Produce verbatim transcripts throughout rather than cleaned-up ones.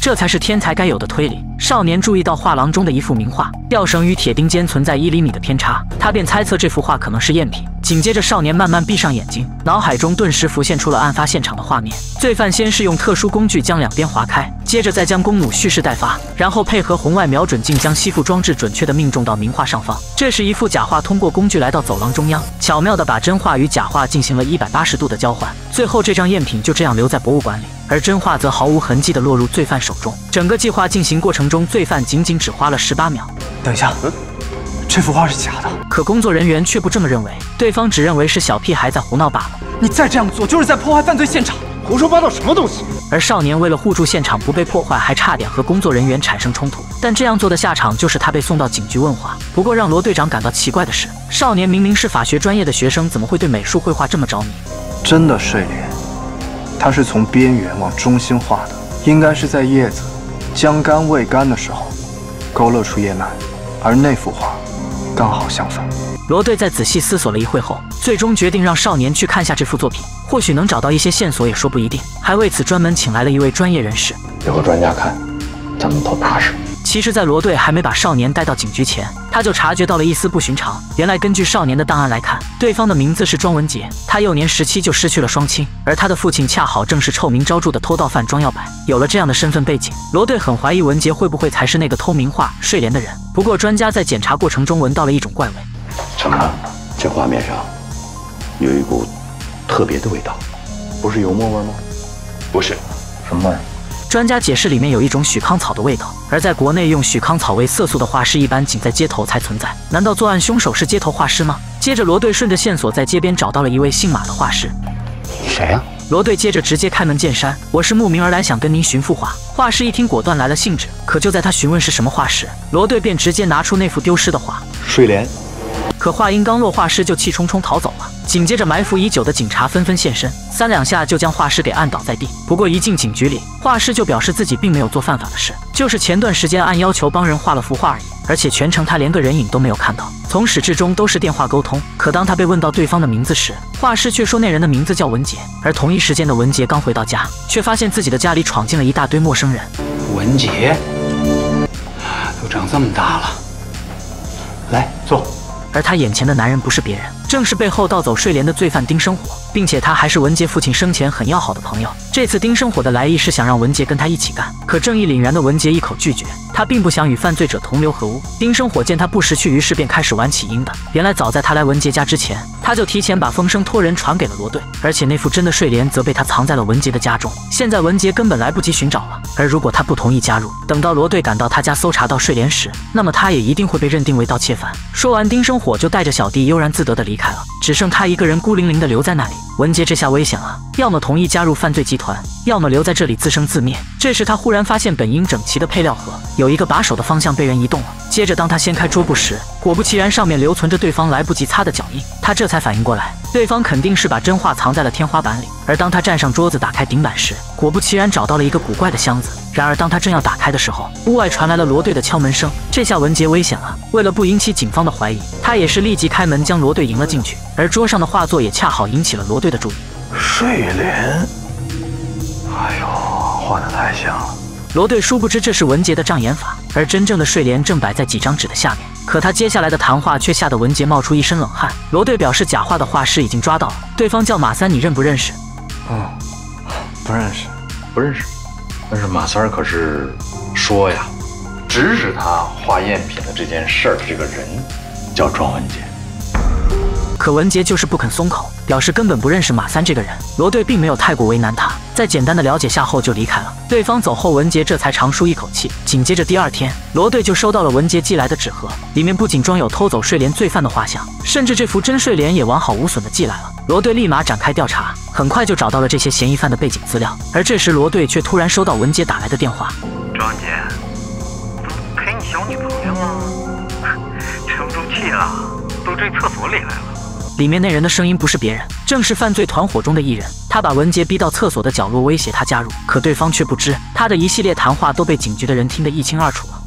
这才是天才该有的推理。少年注意到画廊中的一幅名画，吊绳与铁钉间存在一厘米的偏差，他便猜测这幅画可能是赝品。紧接着，少年慢慢闭上眼睛，脑海中顿时浮现出了案发现场的画面。罪犯先是用特殊工具将两边划开，接着再将弓弩蓄势待发，然后配合红外瞄准镜将吸附装置准确地命中到名画上方。这时，一幅假画通过工具来到走廊中央，巧妙地把真画与假画进行了一百八十度的交换。最后，这张赝品就这样留在博物馆里，而真画则毫无痕迹地落入罪犯手中。整个计划进行过程中，罪犯仅仅只花了十八秒。 等一下，嗯，这幅画是假的。 可工作人员却不这么认为，对方只认为是小屁孩在胡闹罢了。 你再这样做，就是在破坏犯罪现场。 胡说八道什么东西？ 而少年为了护住现场不被破坏，还差点和工作人员产生冲突。但这样做的下场就是他被送到警局问话。不过让罗队长感到奇怪的是，少年明明是法学专业的学生，怎么会对美术绘画这么着迷？ 真的睡莲，他是从边缘往中心画的，应该是在叶子将干未干的时候勾勒出叶脉，而那幅画刚好相反。 罗队在仔细思索了一会后，最终决定让少年去看下这幅作品，或许能找到一些线索，也说不一定。还为此专门请来了一位专业人士。 有个专家看，咱们都踏实。 其实，在罗队还没把少年带到警局前，他就察觉到了一丝不寻常。原来，根据少年的档案来看，对方的名字是庄文杰，他幼年时期就失去了双亲，而他的父亲恰好正是臭名昭著的偷盗犯庄耀柏。有了这样的身份背景，罗队很怀疑文杰会不会才是那个偷名画睡莲的人。不过，专家在检查过程中闻到了一种怪味。 怎么了？这画面上有一股特别的味道，不是油墨味吗？不是，什么味儿？ 专家解释，里面有一种许康草的味道，而在国内用许康草为色素的画室一般仅在街头才存在。难道作案凶手是街头画师吗？接着，罗队顺着线索在街边找到了一位姓马的画师。 谁呀？ 罗队接着直接开门见山：“我是慕名而来，想跟您寻幅画。”画师一听，果断来了兴致。可就在他询问是什么画时，罗队便直接拿出那幅丢失的画睡莲。 可话音刚落，画师就气冲冲逃走了。紧接着，埋伏已久的警察纷纷现身，三两下就将画师给按倒在地。不过一进警局里，画师就表示自己并没有做犯法的事，就是前段时间按要求帮人画了幅画而已，而且全程他连个人影都没有看到，从始至终都是电话沟通。可当他被问到对方的名字时，画师却说那人的名字叫文杰。而同一时间的文杰刚回到家，却发现自己的家里闯进了一大堆陌生人。 文杰都长这么大了，来坐。 而他眼前的男人不是别人，正是背后盗走睡莲的罪犯丁生火，并且他还是文杰父亲生前很要好的朋友。这次丁生火的来意是想让文杰跟他一起干，可正义凛然的文杰一口拒绝，他并不想与犯罪者同流合污。丁生火见他不识趣，于是便开始玩起阴的。原来早在他来文杰家之前，他就提前把风声托人传给了罗队，而且那副真的睡莲则被他藏在了文杰的家中。现在文杰根本来不及寻找了，而如果他不同意加入，等到罗队赶到他家搜查到睡莲时，那么他也一定会被认定为盗窃犯。说完，丁生火就带着小弟悠然自得地离开了，只剩他一个人孤零零地留在那里。文杰这下危险了，要么同意加入犯罪集团，要么留在这里自生自灭。这时他忽然发现本应整齐的配料盒有一个把手的方向被人移动了。接着当他掀开桌布时，果不其然，上面留存着对方来不及擦的脚印。他这才反应过来，对方肯定是把真画藏在了天花板里。而当他站上桌子打开顶板时，果不其然找到了一个古怪的箱子。然而当他正要打开的时候，屋外传来了罗队的敲门声。这下文杰危险了，为了不引起警方的怀疑，他也是立即开门将罗队迎了进去。而桌上的画作也恰好引起了罗队的注意。 睡莲，哎呦，画得太像了。 罗队殊不知这是文杰的障眼法，而真正的睡莲正摆在几张纸的下面。可他接下来的谈话却吓得文杰冒出一身冷汗。罗队表示假画的画师已经抓到了，对方叫马三，你认不认识？ 嗯，不认识， 不认识。但是马三儿可是说呀，指使他画赝品的这件事儿的这个人叫庄文杰。 可文杰就是不肯松口，表示根本不认识马三这个人。罗队并没有太过为难他，在简单的了解下后就离开了。对方走后，文杰这才长舒一口气。紧接着第二天，罗队就收到了文杰寄来的纸盒，里面不仅装有偷走睡莲罪犯的画像，甚至这幅真睡莲也完好无损的寄来了。罗队立马展开调查，很快就找到了这些嫌疑犯的背景资料。而这时罗队却突然收到文杰打来的电话： 庄文杰，都陪你小女朋友吗？沉不住气了，都追厕所里来了。 里面那人的声音不是别人，正是犯罪团伙中的一人。他把文杰逼到厕所的角落，威胁他加入，可对方却不知，他的一系列谈话都被警局的人听得一清二楚了。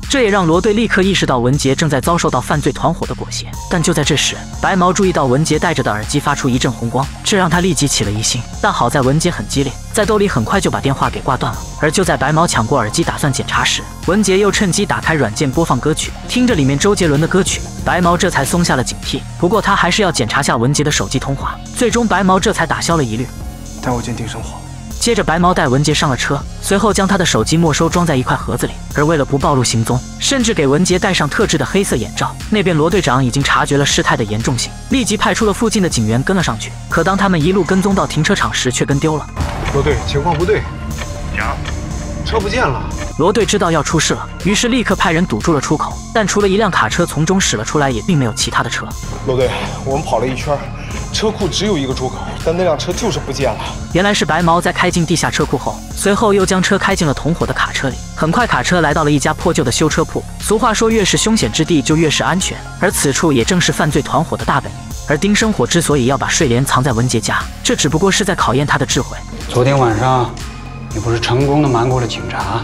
这也让罗队立刻意识到文杰正在遭受到犯罪团伙的裹挟。但就在这时，白毛注意到文杰戴着的耳机发出一阵红光，这让他立即起了疑心。但好在文杰很机灵，在兜里很快就把电话给挂断了。而就在白毛抢过耳机打算检查时，文杰又趁机打开软件播放歌曲，听着里面周杰伦的歌曲，白毛这才松下了警惕。不过他还是要检查下文杰的手机通话，最终白毛这才打消了疑虑。 带我见丁生活。 接着白毛带文杰上了车，随后将他的手机没收装在一块盒子里。而为了不暴露行踪，甚至给文杰戴上特制的黑色眼罩。那边罗队长已经察觉了事态的严重性，立即派出了附近的警员跟了上去。可当他们一路跟踪到停车场时，却跟丢了。 罗队，情况不对， 讲， 车不见了。 罗队知道要出事了，于是立刻派人堵住了出口。但除了一辆卡车从中驶了出来，也并没有其他的车。 罗队，我们跑了一圈，车库只有一个出口，但那辆车就是不见了。 原来是白毛在开进地下车库后，随后又将车开进了同伙的卡车里。很快，卡车来到了一家破旧的修车铺。俗话说，越是凶险之地就越是安全，而此处也正是犯罪团伙的大本营。而丁生火之所以要把睡莲藏在文杰家，这只不过是在考验他的智慧。 昨天晚上，你不是成功的瞒过了警察？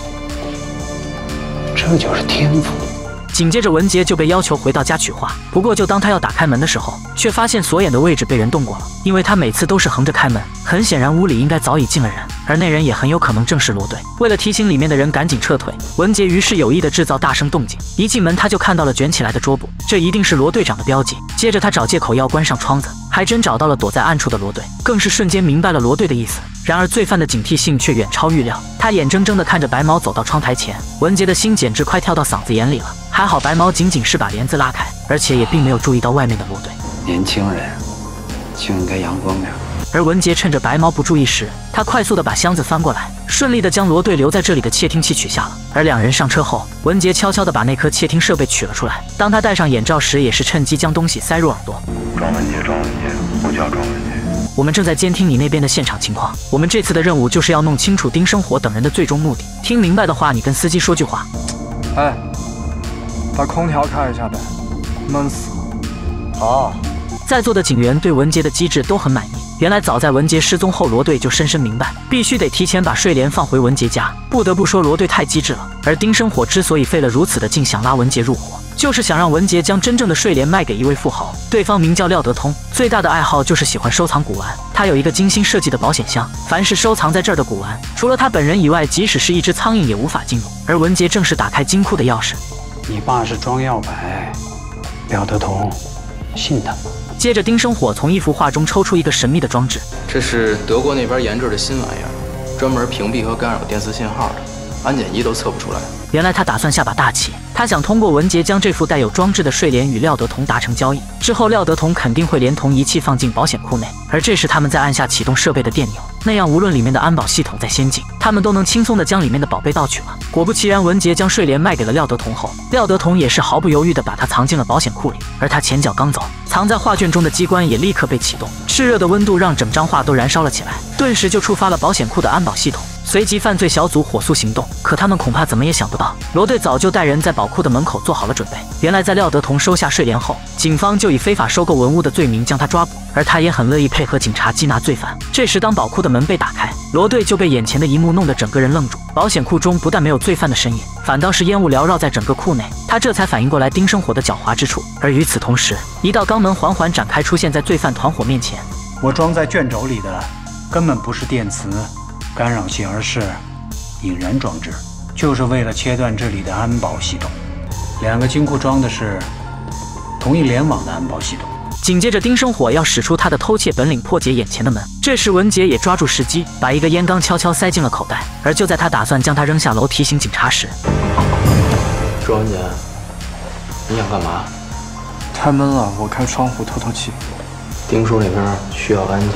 这就是天赋。 紧接着，文杰就被要求回到家取画。不过，就当他要打开门的时候，却发现锁眼的位置被人动过了，因为他每次都是横着开门。很显然，屋里应该早已进了人，而那人也很有可能正是罗队。为了提醒里面的人赶紧撤退，文杰于是有意的制造大声动静。一进门，他就看到了卷起来的桌布，这一定是罗队长的标记。接着，他找借口要关上窗子，还真找到了躲在暗处的罗队，更是瞬间明白了罗队的意思。然而，罪犯的警惕性却远超预料。他眼睁睁地看着白毛走到窗台前，文杰的心简直快跳到嗓子眼里了。还好白毛仅仅是把帘子拉开，而且也并没有注意到外面的罗队。 年轻人就应该阳光点。 而文杰趁着白毛不注意时，他快速地把箱子翻过来，顺利地将罗队留在这里的窃听器取下了。而两人上车后，文杰悄悄地把那颗窃听设备取了出来。当他戴上眼罩时，也是趁机将东西塞入耳朵。 庄文杰，庄文杰，我叫庄文杰。 我们正在监听你那边的现场情况。我们这次的任务就是要弄清楚丁生火等人的最终目的。听明白的话，你跟司机说句话。 哎，把空调开一下呗，闷死了。 好。 在座的警员对文杰的机智都很满意。原来早在文杰失踪后，罗队就深深明白，必须得提前把睡莲放回文杰家。不得不说，罗队太机智了。而丁生火之所以费了如此的劲想拉文杰入伙，就是想让文杰将真正的睡莲卖给一位富豪。对方名叫廖德通，最大的爱好就是喜欢收藏古玩。他有一个精心设计的保险箱，凡是收藏在这儿的古玩，除了他本人以外，即使是一只苍蝇也无法进入。而文杰正是打开金库的钥匙。 你爸是庄耀白，廖德通，信他。 接着，丁生火从一幅画中抽出一个神秘的装置， 这是德国那边研制的新玩意儿，专门屏蔽和干扰电磁信号的，安检仪都测不出来。 原来他打算下把大棋，他想通过文杰将这副带有装置的睡莲与廖德同达成交易，之后廖德同肯定会连同仪器放进保险库内，而这时他们再按下启动设备的电钮，那样无论里面的安保系统再先进，他们都能轻松地将里面的宝贝盗取了。果不其然，文杰将睡莲卖给了廖德同后，廖德同也是毫不犹豫地把它藏进了保险库里，而他前脚刚走，藏在画卷中的机关也立刻被启动，炽热的温度让整张画都燃烧了起来，顿时就触发了保险库的安保系统。随即犯罪小组火速行动，可他们恐怕怎么也想不到，罗队早就带人在宝库的门口做好了准备。原来在廖德同收下睡莲后，警方就以非法收购文物的罪名将他抓捕，而他也很乐意配合警察缉拿罪犯。这时当宝库的门被打开，罗队就被眼前的一幕弄得整个人愣住。保险库中不但没有罪犯的身影，反倒是烟雾缭绕在整个库内，他这才反应过来丁生火的狡猾之处。而与此同时，一道肛门缓缓展开，出现在罪犯团伙面前。 我装在卷轴里的根本不是电磁干扰器，而是引燃装置，就是为了切断这里的安保系统。两个金库装的是同一联网的安保系统。 紧接着，丁生火要使出他的偷窃本领，破解眼前的门。这时，文杰也抓住时机，把一个烟缸悄悄塞进了口袋。而就在他打算将它扔下楼提醒警察时， 庄文杰，你想干嘛？ 太闷了，我开窗户透透气。 丁叔那边需要安检。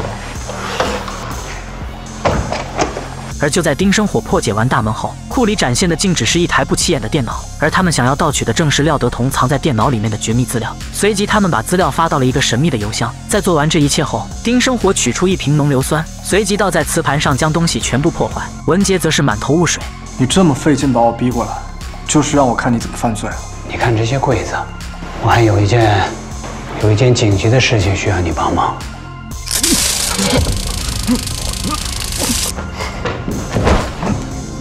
而就在丁生火破解完大门后，库里展现的竟只是一台不起眼的电脑，而他们想要盗取的正是廖德同藏在电脑里面的绝密资料。随即，他们把资料发到了一个神秘的邮箱。在做完这一切后，丁生火取出一瓶浓硫酸，随即倒在磁盘上，将东西全部破坏。文杰则是满头雾水。 你这么费劲把我逼过来，就是让我看你怎么犯罪。 你看这些柜子，我还有一件有一件紧急的事情需要你帮忙。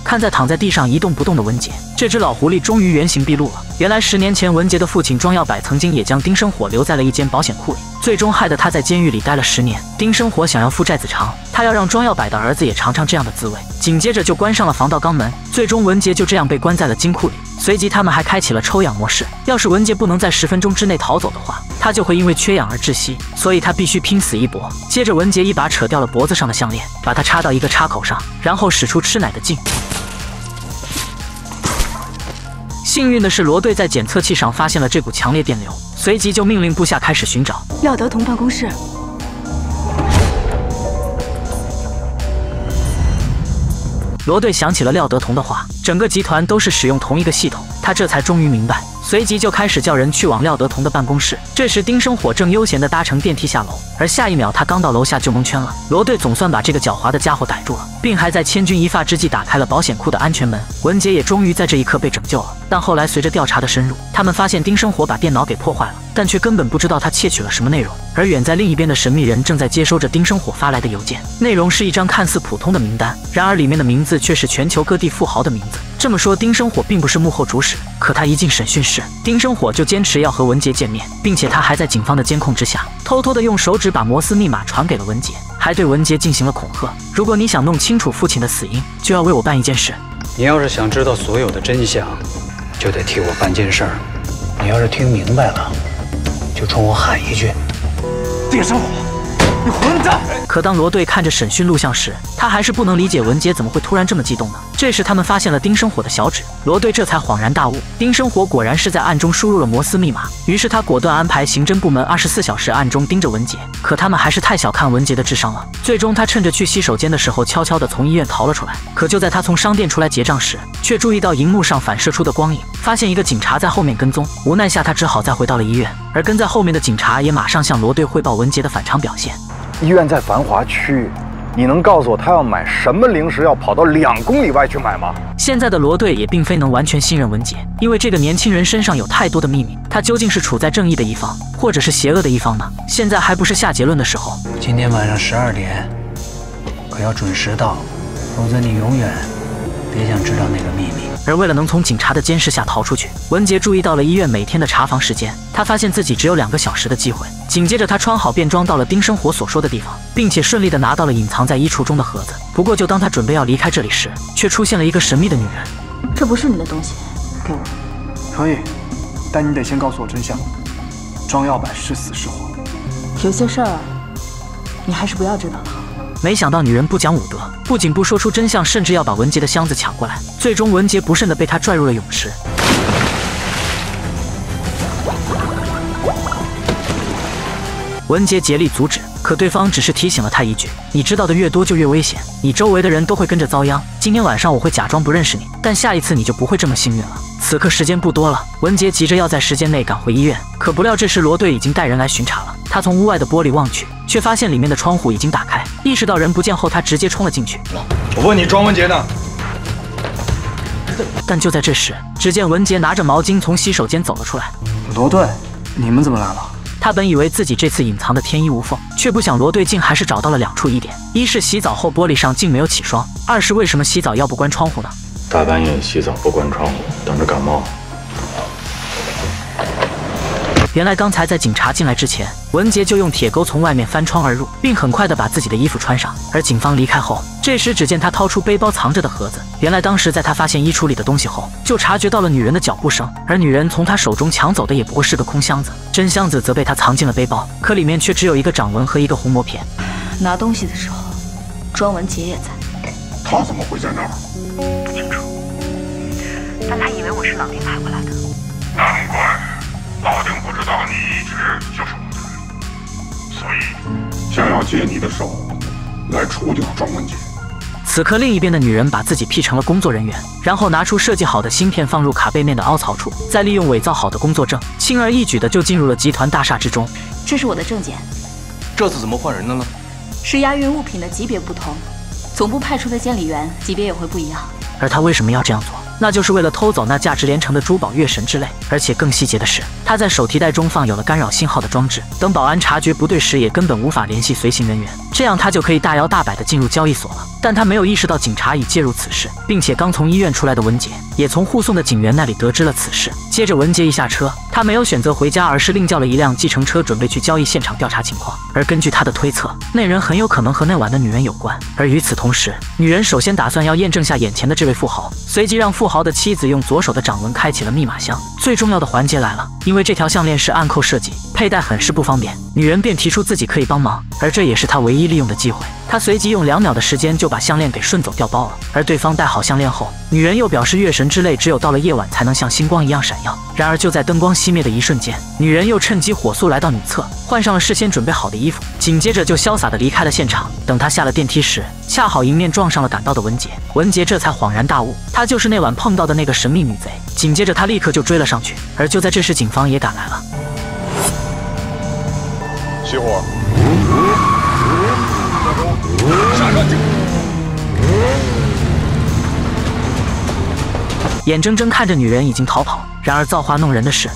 看在躺在地上一动不动的文杰，这只老狐狸终于原形毕露了。原来十年前文杰的父亲庄耀柏曾经也将丁生火留在了一间保险库里，最终害得他在监狱里待了十年。丁生火想要父债子偿，他要让庄耀柏的儿子也尝尝这样的滋味。紧接着就关上了防盗肛门，最终文杰就这样被关在了金库里。随即他们还开启了抽氧模式，要是文杰不能在十分钟之内逃走的话，他就会因为缺氧而窒息，所以他必须拼死一搏。接着文杰一把扯掉了脖子上的项链，把它插到一个插口上，然后使出吃奶的劲。幸运的是，罗队在检测器上发现了这股强烈电流，随即就命令部下开始寻找廖德同办公室。 罗队想起了廖德同的话，整个集团都是使用同一个系统，他这才终于明白，随即就开始叫人去往廖德同的办公室。这时丁生火正悠闲地搭乘电梯下楼，而下一秒他刚到楼下就蒙圈了。罗队总算把这个狡猾的家伙逮住了，并还在千钧一发之际打开了保险库的安全门。文杰也终于在这一刻被拯救了。但后来随着调查的深入，他们发现丁生火把电脑给破坏了，但却根本不知道他窃取了什么内容。而远在另一边的神秘人正在接收着丁生火发来的邮件，内容是一张看似普通的名单，然而里面的名字却是全球各地富豪的名字。这么说，丁生火并不是幕后主使，可他一进审讯室，丁生火就坚持要和文杰见面，并且他还在警方的监控之下，偷偷的用手指把摩斯密码传给了文杰，还对文杰进行了恐吓：如果你想弄清楚父亲的死因，就要为我办一件事。 你要是想知道所有的真相，就得替我办件事儿。你要是听明白了，就冲我喊一句： 丁生火，你混蛋！ 可当罗队看着审讯录像时，他还是不能理解文杰怎么会突然这么激动呢？这时他们发现了丁生火的小指，罗队这才恍然大悟，丁生火果然是在暗中输入了摩斯密码。于是他果断安排刑侦部门二十四小时暗中盯着文杰，可他们还是太小看文杰的智商了。最终他趁着去洗手间的时候，悄悄地从医院逃了出来。可就在他从商店出来结账时，却注意到荧幕上反射出的光影，发现一个警察在后面跟踪。无奈下他只好再回到了医院，而跟在后面的警察也马上向罗队汇报文杰的反常表现。 医院在繁华区，你能告诉我他要买什么零食要跑到两公里外去买吗？ 现在的罗队也并非能完全信任文杰，因为这个年轻人身上有太多的秘密，他究竟是处在正义的一方，或者是邪恶的一方呢？现在还不是下结论的时候。 今天晚上十二点，可要准时到，否则你永远别想知道那个秘密。 而为了能从警察的监视下逃出去，文杰注意到了医院每天的查房时间，他发现自己只有两个小时的机会。紧接着他穿好便装到了丁生火所说的地方，并且顺利地拿到了隐藏在衣橱中的盒子。不过就当他准备要离开这里时，却出现了一个神秘的女人。 这不是你的东西，给我。 可以，但你得先告诉我真相，庄耀柏是死是活。 有些事儿你还是不要知道的好。 没想到女人不讲武德，不仅不说出真相，甚至要把文杰的箱子抢过来。最终文杰不慎地被她拽入了泳池。文杰竭力阻止，可对方只是提醒了他一句：你知道的越多就越危险，你周围的人都会跟着遭殃。今天晚上我会假装不认识你，但下一次你就不会这么幸运了。此刻时间不多了，文杰急着要在时间内赶回医院，可不料这时罗队已经带人来巡查了。他从屋外的玻璃望去，却发现里面的窗户已经打开。意识到人不见后，他直接冲了进去。 我问你，庄文杰呢？ 但就在这时，只见文杰拿着毛巾从洗手间走了出来。 罗队，你们怎么来了？ 他本以为自己这次隐藏的天衣无缝，却不想罗队竟还是找到了两处疑点：一是洗澡后玻璃上竟没有起霜；二是为什么洗澡要不关窗户呢？ 大半夜洗澡不关窗户，等着感冒。 原来刚才在警察进来之前，文杰就用铁钩从外面翻窗而入，并很快的把自己的衣服穿上。而警方离开后，这时只见他掏出背包藏着的盒子。原来当时在他发现衣橱里的东西后，就察觉到了女人的脚步声，而女人从他手中抢走的也不过是个空箱子，真箱子则被他藏进了背包，可里面却只有一个掌纹和一个红膜片。 拿东西的时候，庄文杰也在。 他怎么会在那儿？ 不清楚，但他以为我是老丁派过来的。 难怪。老丁不知道你一直就是我的人，所以想要借你的手来除掉庄文杰。 此刻另一边的女人把自己 P 成了工作人员，然后拿出设计好的芯片放入卡背面的凹槽处，再利用伪造好的工作证，轻而易举的就进入了集团大厦之中。 这是我的证件。 这次怎么换人了呢？ 是押运物品的级别不同，总部派出的监理员级别也会不一样。 而他为什么要这样做？ 那就是为了偷走那价值连城的珠宝月神之泪。而且更细节的是，他在手提袋中放有了干扰信号的装置，等保安察觉不对时，也根本无法联系随行人员，这样他就可以大摇大摆地进入交易所了。但他没有意识到警察已介入此事，并且刚从医院出来的文杰也从护送的警员那里得知了此事。接着文杰一下车，他没有选择回家，而是另叫了一辆计程车，准备去交易现场调查情况。而根据他的推测，那人很有可能和那晚的女人有关。而与此同时，女人首先打算要验证下眼前的这位富豪，随即让富豪的妻子用左手的掌纹开启了密码箱。最重要的环节来了，因为这条项链是暗扣设计，佩戴很是不方便，女人便提出自己可以帮忙，而这也是她唯一利用的机会。她随即用两秒的时间就把项链给顺走掉包了。而对方戴好项链后，女人又表示月神之泪只有到了夜晚才能像星光一样闪耀。然而就在灯光熄灭的一瞬间，女人又趁机火速来到女厕，换上了事先准备好的衣服，紧接着就潇洒地离开了现场。等她下了电梯时，恰好迎面撞上了赶到的文杰。文杰这才恍然大悟，她就是那晚碰到的那个神秘女贼。紧接着他立刻就追了上去，而就在这时，警方也赶来了。 熄火！下车！ 眼睁睁看着女人已经逃跑，然而造化弄人的是，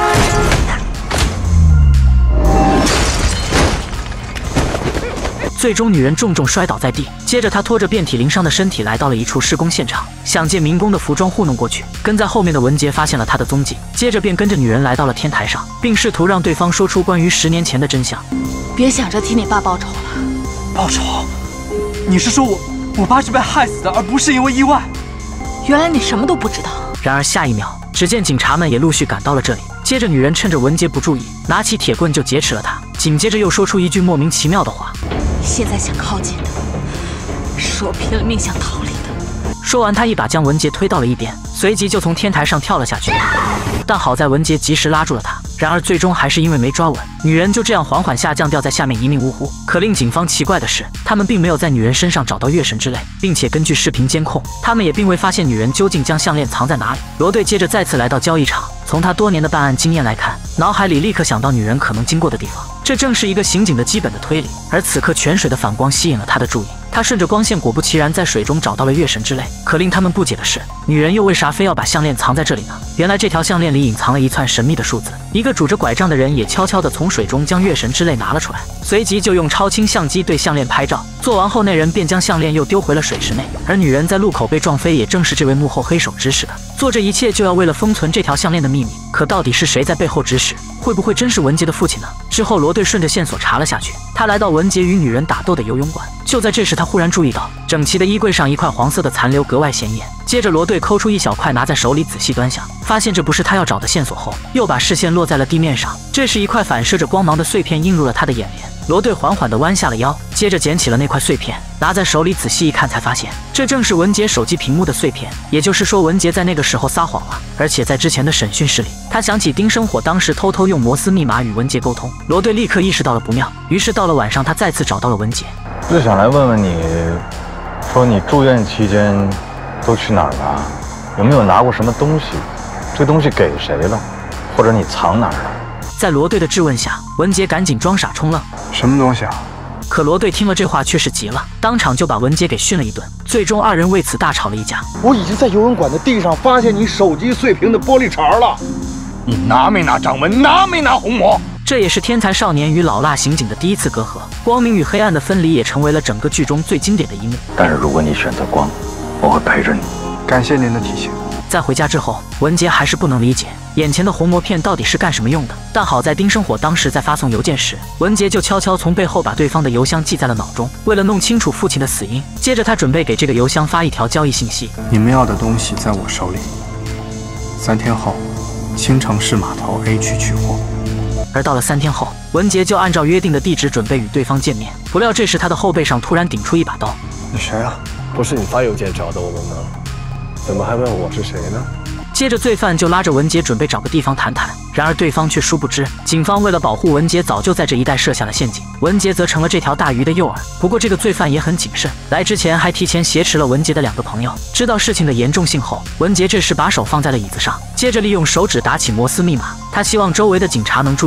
最终女人重重摔倒在地。接着她拖着遍体鳞伤的身体来到了一处施工现场，想借民工的服装糊弄过去。跟在后面的文杰发现了她的踪迹，接着便跟着女人来到了天台上，并试图让对方说出关于十年前的真相。 别想着替你爸报仇了。 报仇？你是说我我爸是被害死的，而不是因为意外？ 原来你什么都不知道。 然而下一秒，只见警察们也陆续赶到了这里。接着女人趁着文杰不注意，拿起铁棍就劫持了他，紧接着又说出一句莫名其妙的话： 现在想靠近的，是我拼了命想逃离的。 说完，他一把将文杰推到了一边，随即就从天台上跳了下去。但好在文杰及时拉住了他，然而最终还是因为没抓稳，女人就这样缓缓下降，掉在下面一命呜呼。可令警方奇怪的是，他们并没有在女人身上找到月神之泪，并且根据视频监控，他们也并未发现女人究竟将项链藏在哪里。罗队接着再次来到交易场，从他多年的办案经验来看，脑海里立刻想到女人可能经过的地方，这正是一个刑警的基本的推理。而此刻泉水的反光吸引了他的注意，他顺着光线果不其然在水中找到了月神之泪。可令他们不解的是，女人又为啥非要把项链藏在这里呢？原来这条项链里隐藏了一串神秘的数字。一个拄着拐杖的人也悄悄地从水中将月神之泪拿了出来，随即就用超清相机对项链拍照。做完后，那人便将项链又丢回了水池内。而女人在路口被撞飞，也正是这位幕后黑手指使的。做这一切就要为了封存这条项链的秘密。可到底是谁在背后指使？会不会真是文杰的父亲呢？之后罗队顺着线索查了下去，他来到文杰与女人打斗的游泳馆。就在这时，他忽然注意到整齐的衣柜上一块黄色的残留格外显眼。接着罗队抠出一小块拿在手里仔细端详，发现这不是他要找的线索后，又把视线落在了地面上。这是一块反射着光芒的碎片映入了他的眼帘。罗队缓缓地弯下了腰，接着捡起了那块碎片，拿在手里仔细一看，才发现这正是文杰手机屏幕的碎片。也就是说，文杰在那个时候撒谎了。而且在之前的审讯室里，他想起丁生火当时偷偷用摩斯密码与文杰沟通。罗队立刻意识到了不妙，于是到了晚上，他再次找到了文杰， 就想来问问你，说你住院期间都去哪儿了？有没有拿过什么东西？这个东西给谁了？或者你藏哪儿了？ 在罗队的质问下，文杰赶紧装傻充愣。 什么东西啊？ 可罗队听了这话却是急了，当场就把文杰给训了一顿。最终二人为此大吵了一架。 我已经在游泳馆的地上发现你手机碎屏的玻璃碴了，你拿没拿掌纹？拿没拿虹膜？ 这也是天才少年与老辣刑警的第一次隔阂，光明与黑暗的分离也成为了整个剧中最经典的一幕。 但是如果你选择光，我会陪着你。 感谢您的提醒。 在回家之后，文杰还是不能理解眼前的虹膜片到底是干什么用的。但好在丁生火当时在发送邮件时，文杰就悄悄从背后把对方的邮箱记在了脑中。为了弄清楚父亲的死因，接着他准备给这个邮箱发一条交易信息： 你们要的东西在我手里，三天后，青城市码头 A 区取货。 而到了三天后，文杰就按照约定的地址准备与对方见面。不料这时他的后背上突然顶出一把刀。 你谁啊？不是你发邮件找的我们吗？怎么还问我是谁呢？ 接着罪犯就拉着文杰准备找个地方谈谈，然而对方却殊不知，警方为了保护文杰，早就在这一带设下了陷阱，文杰则成了这条大鱼的诱饵。不过这个罪犯也很谨慎，来之前还提前挟持了文杰的两个朋友。知道事情的严重性后，文杰这时把手放在了椅子上，接着利用手指打起摩斯密码，他希望周围的警察能注意到，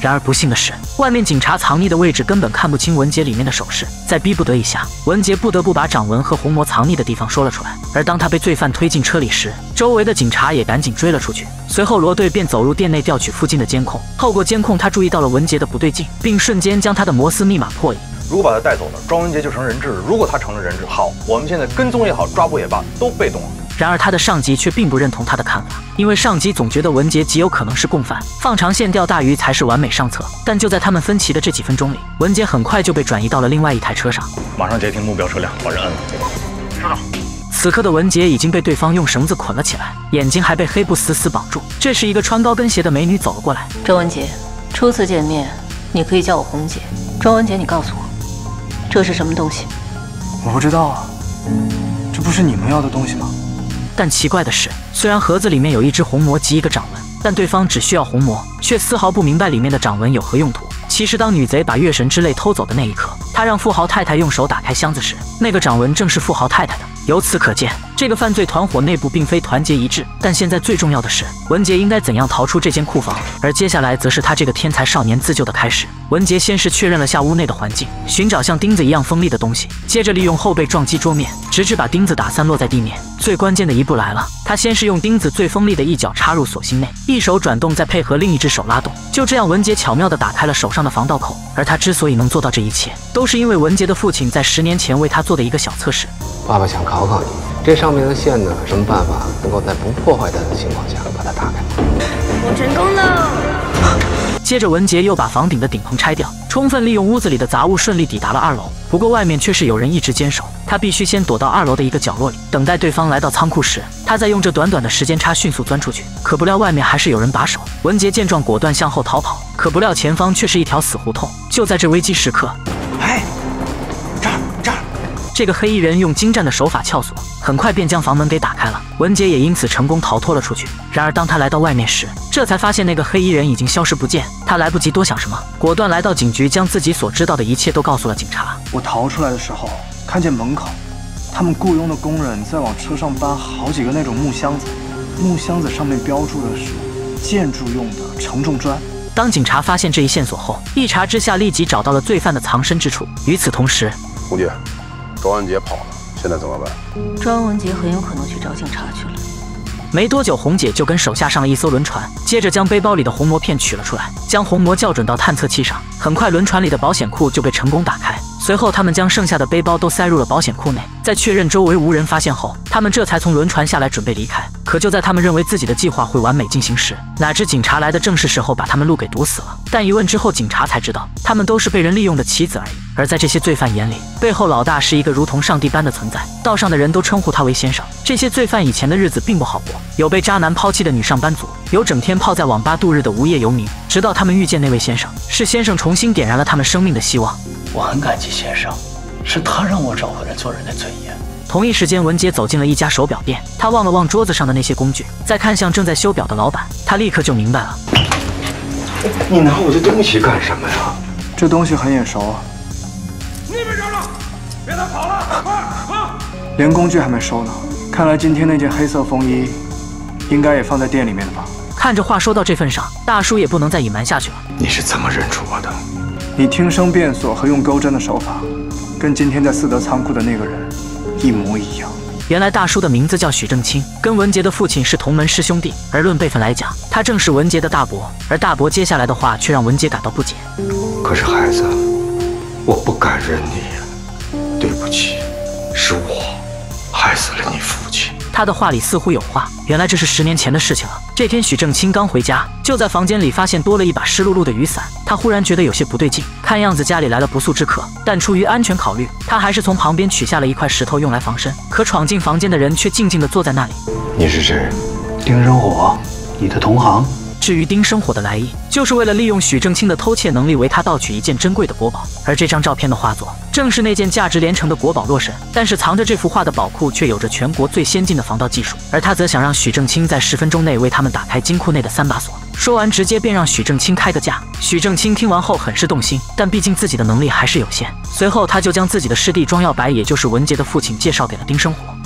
然而不幸的是，外面警察藏匿的位置根本看不清文杰里面的首饰。在逼不得已下，文杰不得不把掌纹和虹膜藏匿的地方说了出来。而当他被罪犯推进车里时，周围的警察也赶紧追了出去。随后罗队便走入店内调取附近的监控。透过监控，他注意到了文杰的不对劲，并瞬间将他的摩斯密码破译。 如果把他带走了，庄文杰就成人质；如果他成了人质，好，我们现在跟踪也好，抓捕也罢，都被动了。 然而他的上级却并不认同他的看法，因为上级总觉得文杰极有可能是共犯，放长线钓大鱼才是完美上策。但就在他们分歧的这几分钟里，文杰很快就被转移到了另外一台车上。 马上截停目标车辆，把人摁了。 知道。 此刻的文杰已经被对方用绳子捆了起来，眼睛还被黑布死死绑住。这时，一个穿高跟鞋的美女走了过来。 周文杰，初次见面，你可以叫我红姐。周文杰，你告诉我，这是什么东西？ 我不知道啊，这不是你们要的东西吗？ 但奇怪的是，虽然盒子里面有一只虹膜及一个掌纹，但对方只需要虹膜，却丝毫不明白里面的掌纹有何用途。其实，当女贼把月神之泪偷走的那一刻，他让富豪太太用手打开箱子时，那个掌纹正是富豪太太的。由此可见，这个犯罪团伙内部并非团结一致。但现在最重要的是，文杰应该怎样逃出这间库房？而接下来则是他这个天才少年自救的开始。文杰先是确认了下屋内的环境，寻找像钉子一样锋利的东西，接着利用后背撞击桌面，直至把钉子打散落在地面。最关键的一步来了，他先是用钉子最锋利的一角插入锁芯内，一手转动，再配合另一只手拉动。就这样，文杰巧妙地打开了手上的防盗口。而他之所以能做到这一切，都是因为文杰的父亲在十年前为他做的一个小测试。 爸爸想考考你，这上面的线呢，什么办法能够在不破坏它的情况下把它打开？ 我成功了。 接着，文杰又把房顶的顶棚拆掉，充分利用屋子里的杂物，顺利抵达了二楼。不过外面却是有人一直坚守，他必须先躲到二楼的一个角落里，等待对方来到仓库时，他再用这短短的时间差迅速钻出去。可不料外面还是有人把守。文杰见状，果断向后逃跑，可不料前方却是一条死胡同。就在这危机时刻， 哎，这儿这儿。 这个黑衣人用精湛的手法撬锁，很快便将房门给打开了。文杰也因此成功逃脱了出去。然而当他来到外面时，这才发现那个黑衣人已经消失不见。他来不及多想什么，果断来到警局，将自己所知道的一切都告诉了警察。 我逃出来的时候，看见门口他们雇佣的工人在往车上搬好几个那种木箱子，木箱子上面标注的是建筑用的承重砖。 当警察发现这一线索后，一查之下立即找到了罪犯的藏身之处。与此同时， 红姐，庄文杰跑了，现在怎么办？ 庄文杰很有可能去找警察去了。 没多久，红姐就跟手下上了一艘轮船，接着将背包里的虹膜片取了出来，将虹膜校准到探测器上。很快，轮船里的保险库就被成功打开。随后，他们将剩下的背包都塞入了保险库内。在确认周围无人发现后，他们这才从轮船下来，准备离开。可就在他们认为自己的计划会完美进行时，哪知警察来的正是时候，把他们路给堵死了。但一问之后，警察才知道，他们都是被人利用的棋子而已。而在这些罪犯眼里，背后老大是一个如同上帝般的存在，道上的人都称呼他为先生。这些罪犯以前的日子并不好过，有被渣男抛弃的女上班族，有整天泡在网吧度日的无业游民，直到他们遇见那位先生，是先生重新点燃了他们生命的希望。 我很感激先生，是他让我找回了做人的尊严。 同一时间，文杰走进了一家手表店，他望了望桌子上的那些工具，再看向正在修表的老板，他立刻就明白了。 你拿我的东西干什么呀？ 这东西很眼熟啊。 你别找了，别他跑了，快啊！ 连工具还没收呢，看来今天那件黑色风衣应该也放在店里面了吧？ 看着话说到这份上，大叔也不能再隐瞒下去了。 你是怎么认出我的？ 你听声辨锁和用钩针的手法，跟今天在四德仓库的那个人一模一样。 原来大叔的名字叫许正清，跟文杰的父亲是同门师兄弟，而论辈分来讲，他正是文杰的大伯。而大伯接下来的话却让文杰感到不解。 可是孩子，我不敢认你，对不起，是我害死了你父亲。 他的话里似乎有话，原来这是十年前的事情了。这天许正清刚回家，就在房间里发现多了一把湿漉漉的雨伞。他忽然觉得有些不对劲，看样子家里来了不速之客。但出于安全考虑，他还是从旁边取下了一块石头用来防身。可闯进房间的人却静静地坐在那里。 你是谁？ 丁生火，你的同行。 至于丁生火的来意，就是为了利用许正清的偷窃能力为他盗取一件珍贵的国宝。而这张照片的画作，正是那件价值连城的国宝洛神。但是藏着这幅画的宝库却有着全国最先进的防盗技术，而他则想让许正清在十分钟内为他们打开金库内的三把锁。说完，直接便让许正清开个价。许正清听完后很是动心，但毕竟自己的能力还是有限。随后，他就将自己的师弟庄耀白，也就是文杰的父亲，介绍给了丁生火。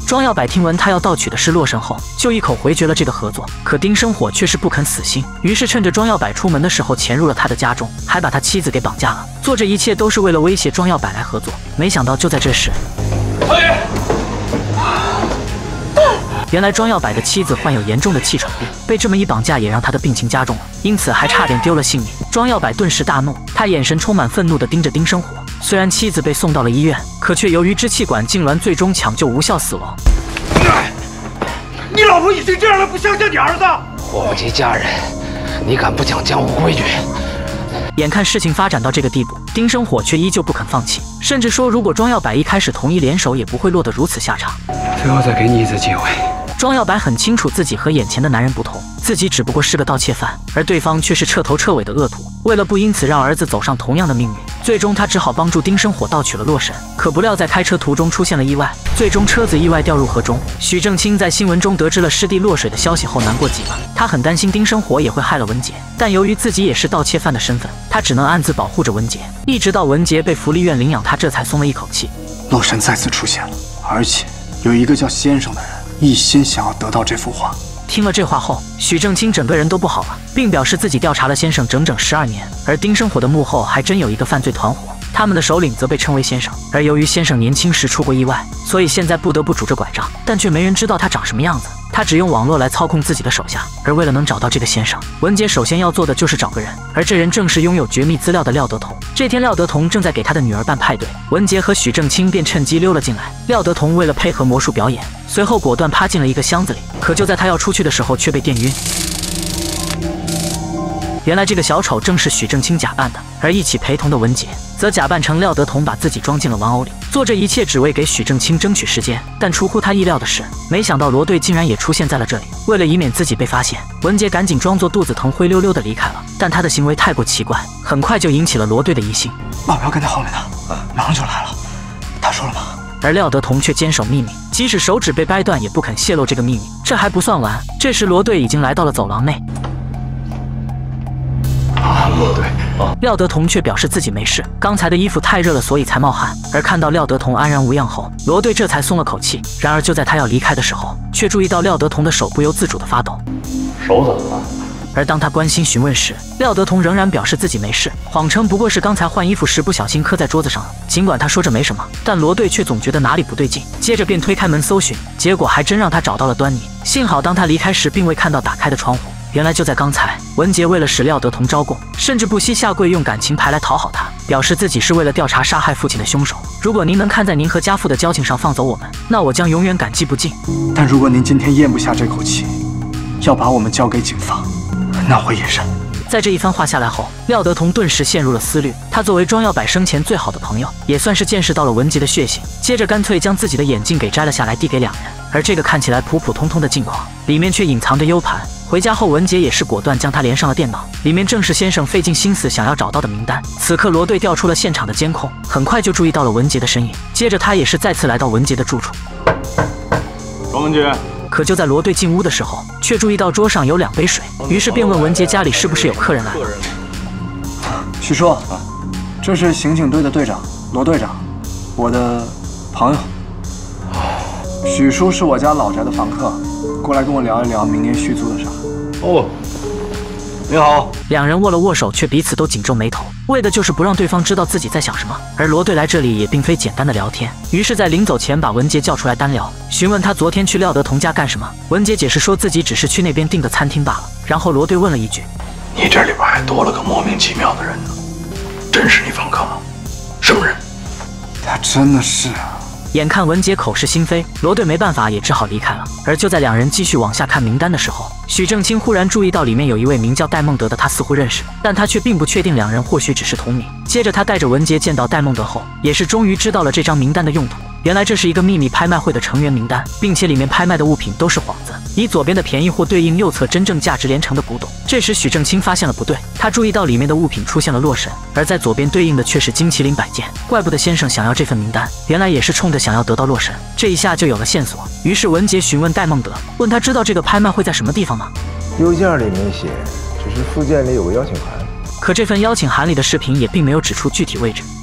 庄耀柏听闻他要盗取的是洛神后，就一口回绝了这个合作。可丁生火却是不肯死心，于是趁着庄耀柏出门的时候潜入了他的家中，还把他妻子给绑架了。做这一切都是为了威胁庄耀柏来合作。没想到就在这时，原来庄耀柏的妻子患有严重的气喘病，被这么一绑架也让他的病情加重了，因此还差点丢了性命。庄耀柏顿时大怒，他眼神充满愤怒地盯着丁生火。虽然妻子被送到了医院，可却由于支气管痉挛，最终抢救无效死亡。 你老婆已经这样了，不相信你儿子？ 祸不及家人，你敢不讲江湖规矩？ 眼看事情发展到这个地步，丁生火却依旧不肯放弃，甚至说如果庄耀柏一开始同意联手，也不会落得如此下场。 最后再给你一次机会。 庄耀柏很清楚自己和眼前的男人不同，自己只不过是个盗窃犯，而对方却是彻头彻尾的恶徒。为了不因此让儿子走上同样的命运，最终他只好帮助丁生火盗取了洛神。可不料在开车途中出现了意外，最终车子意外掉入河中。许正清在新闻中得知了师弟落水的消息后难过极了，他很担心丁生火也会害了文杰，但由于自己也是盗窃犯的身份，他只能暗自保护着文杰，一直到文杰被福利院领养，他这才松了一口气。 洛神再次出现了，而且有一个叫先生的人一心想要得到这幅画。 听了这话后，许正清整个人都不好了，并表示自己调查了先生整整十二年，而丁生火的幕后还真有一个犯罪团伙，他们的首领则被称为先生。而由于先生年轻时出过意外，所以现在不得不拄着拐杖，但却没人知道他长什么样子。他只用网络来操控自己的手下，而为了能找到这个先生，文杰首先要做的就是找个人，而这人正是拥有绝密资料的廖德同。这天，廖德同正在给他的女儿办派对，文杰和许正清便趁机溜了进来。廖德同为了配合魔术表演，随后果断趴进了一个箱子里，可就在他要出去的时候，却被电晕。原来这个小丑正是许正清假扮的，而一起陪同的文杰则假扮成廖德同，把自己装进了玩偶里，做这一切只为给许正清争取时间。但出乎他意料的是，没想到罗队竟然也出现在了这里。为了以免自己被发现，文杰赶紧装作肚子疼，灰溜溜的离开了。但他的行为太过奇怪，很快就引起了罗队的疑心。 老苗跟在后面呢，马上就来了。他说了吗？ 而廖德同却坚守秘密，即使手指被掰断也不肯泄露这个秘密。这还不算完，这时罗队已经来到了走廊内。 啊，罗队。 廖德同却表示自己没事，刚才的衣服太热了，所以才冒汗。而看到廖德同安然无恙后，罗队这才松了口气。然而就在他要离开的时候，却注意到廖德同的手不由自主地发抖。 手怎么了？ 而当他关心询问时，廖德同仍然表示自己没事，谎称不过是刚才换衣服时不小心磕在桌子上了。尽管他说这没什么，但罗队却总觉得哪里不对劲，接着便推开门搜寻，结果还真让他找到了端倪。幸好当他离开时，并未看到打开的窗户。原来就在刚才，文杰为了使廖德同招供，甚至不惜下跪用感情牌来讨好他，表示自己是为了调查杀害父亲的凶手。如果您能看在您和家父的交情上放走我们，那我将永远感激不尽。 但如果您今天咽不下这口气，要把我们交给警方，那我也认。 在这一番话下来后，廖德同顿时陷入了思虑。他作为庄耀柏生前最好的朋友，也算是见识到了文杰的血性，接着干脆将自己的眼镜给摘了下来，递给两人。而这个看起来普普通通的镜框，里面却隐藏着 U 盘。回家后，文杰也是果断将它连上了电脑，里面正是先生费尽心思想要找到的名单。此刻，罗队调出了现场的监控，很快就注意到了文杰的身影。接着，他也是再次来到文杰的住处。 庄文杰。 可就在罗队进屋的时候，却注意到桌上有两杯水，于是便问文杰家里是不是有客人来了。 许叔，这是刑警队的队长罗队长，我的朋友。许叔是我家老宅的房客，过来跟我聊一聊明年续租的事。 哦，你好。 两人握了握手，却彼此都紧皱眉头，为的就是不让对方知道自己在想什么。而罗队来这里也并非简单的聊天，于是，在临走前把文杰叫出来单聊，询问他昨天去廖德同家干什么。文杰解释说自己只是去那边订的餐厅罢了。然后罗队问了一句：“ 你这里边还多了个莫名其妙的人呢，真是你房客吗？什么人？” 他真的是啊。 眼看文杰口是心非，罗队没办法，也只好离开了。而就在两人继续往下看名单的时候，许正清忽然注意到里面有一位名叫戴梦德的，他似乎认识，但他却并不确定两人或许只是同名。接着他带着文杰见到戴梦德后，也是终于知道了这张名单的用途。原来这是一个秘密拍卖会的成员名单，并且里面拍卖的物品都是幌子，以左边的便宜货对应右侧真正价值连城的古董。这时许正清发现了不对，他注意到里面的物品出现了洛神，而在左边对应的却是金麒麟摆件。怪不得先生想要这份名单，原来也是冲着想要得到洛神。这一下就有了线索。于是文杰询问戴梦德，问他知道这个拍卖会在什么地方吗？ 邮件里没写，只是附件里有个邀请函。 可这份邀请函里的视频也并没有指出具体位置，